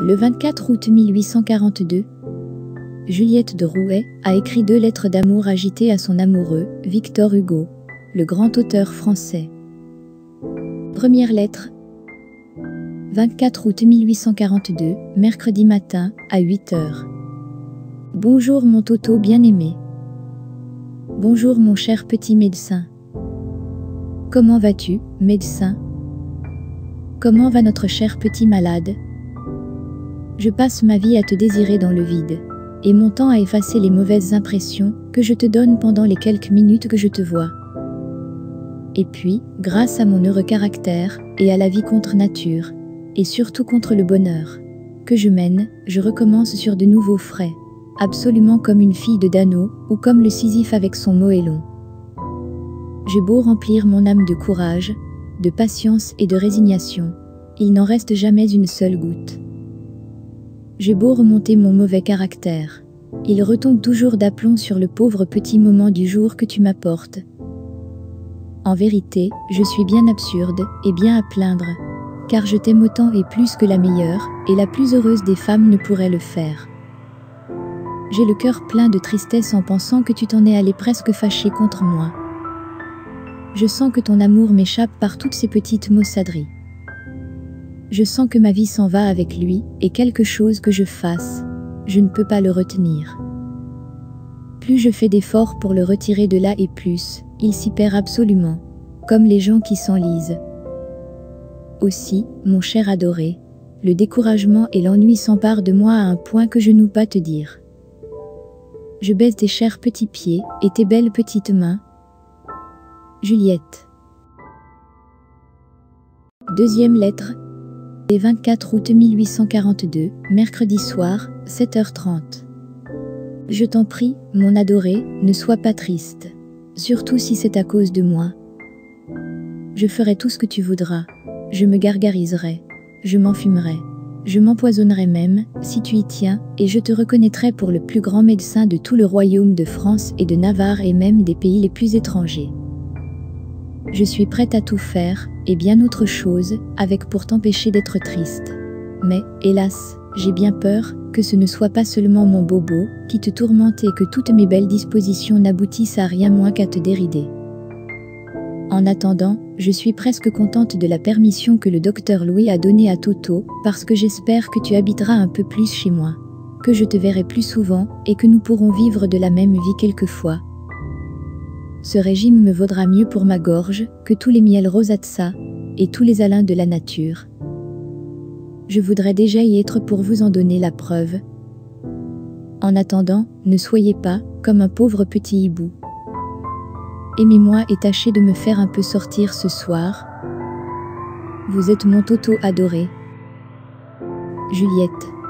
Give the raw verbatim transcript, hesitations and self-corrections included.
Le vingt-quatre août mille huit cent quarante-deux, Juliette de Rouet a écrit deux lettres d'amour agitées à son amoureux, Victor Hugo, le grand auteur français. Première lettre. vingt-quatre août mille huit cent quarante-deux, mercredi matin, à huit heures. Bonjour mon Toto bien-aimé. Bonjour mon cher petit médecin. Comment vas-tu, médecin? Comment va notre cher petit malade? Je passe ma vie à te désirer dans le vide, et mon temps à effacer les mauvaises impressions que je te donne pendant les quelques minutes que je te vois. Et puis, grâce à mon heureux caractère, et à la vie contre nature, et surtout contre le bonheur que je mène, je recommence sur de nouveaux frais, absolument comme une fille de Dano, ou comme le Sisyphe avec son moellon. J'ai beau remplir mon âme de courage, de patience et de résignation, il n'en reste jamais une seule goutte. J'ai beau remonter mon mauvais caractère, il retombe toujours d'aplomb sur le pauvre petit moment du jour que tu m'apportes. En vérité, je suis bien absurde et bien à plaindre, car je t'aime autant et plus que la meilleure, et la plus heureuse des femmes ne pourrait le faire. J'ai le cœur plein de tristesse en pensant que tu t'en es allé presque fâché contre moi. Je sens que ton amour m'échappe par toutes ces petites maussaderies. Je sens que ma vie s'en va avec lui, et quelque chose que je fasse, je ne peux pas le retenir. Plus je fais d'efforts pour le retirer de là et plus, il s'y perd absolument, comme les gens qui s'enlisent. Aussi, mon cher adoré, le découragement et l'ennui s'emparent de moi à un point que je n'ose pas te dire. Je baise tes chers petits pieds et tes belles petites mains. Juliette. Deuxième lettre. Le vingt-quatre août mille huit cent quarante-deux, mercredi soir, sept heures trente. Je t'en prie, mon adoré, ne sois pas triste, surtout si c'est à cause de moi. Je ferai tout ce que tu voudras, je me gargariserai, je m'enfumerai, je m'empoisonnerai même, si tu y tiens, et je te reconnaîtrai pour le plus grand médecin de tout le royaume de France et de Navarre et même des pays les plus étrangers. Je suis prête à tout faire, et bien autre chose, avec pour t'empêcher d'être triste. Mais, hélas, j'ai bien peur que ce ne soit pas seulement mon bobo qui te tourmente et que toutes mes belles dispositions n'aboutissent à rien moins qu'à te dérider. En attendant, je suis presque contente de la permission que le docteur Louis a donnée à Toto, parce que j'espère que tu habiteras un peu plus chez moi, que je te verrai plus souvent, et que nous pourrons vivre de la même vie quelquefois. Ce régime me vaudra mieux pour ma gorge que tous les miels rosatsa et tous les alins de la nature. Je voudrais déjà y être pour vous en donner la preuve. En attendant, ne soyez pas comme un pauvre petit hibou. Aimez-moi et tâchez de me faire un peu sortir ce soir. Vous êtes mon Toto adoré. Juliette.